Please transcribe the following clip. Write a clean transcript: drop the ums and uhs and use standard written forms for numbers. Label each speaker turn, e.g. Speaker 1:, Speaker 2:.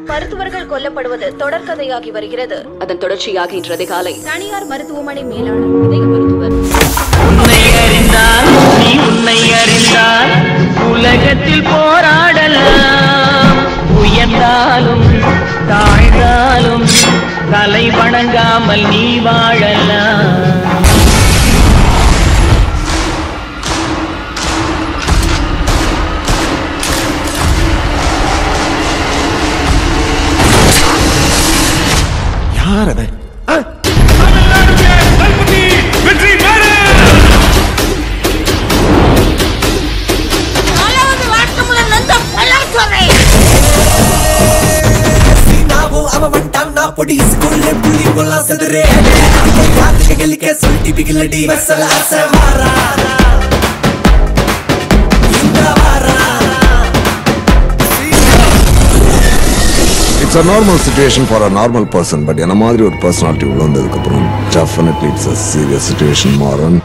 Speaker 1: மருத்துவர்கள் கொல்லப்படுவது தொடர்கதையாகி வருகிறது. அதன் தொடர்ச்சியாக இன்று அதிகாலை தனியார் மருத்துவமனை மேலாளர் இதய மருத்துவர்
Speaker 2: உன்னை அறிந்தால் உலகத்தில் போராடலாம், உயர்ந்தாலும் தாழ்ந்தாலும் தலை வணங்காமல் நீ வாழலாம்.
Speaker 3: யார் அவன்?
Speaker 4: It's a normal situation for a normal person, but என்ன மாதிரி ஒரு personality உள்ள வந்ததுக்கு அப்புறம் definitely it's a serious situation, Menon.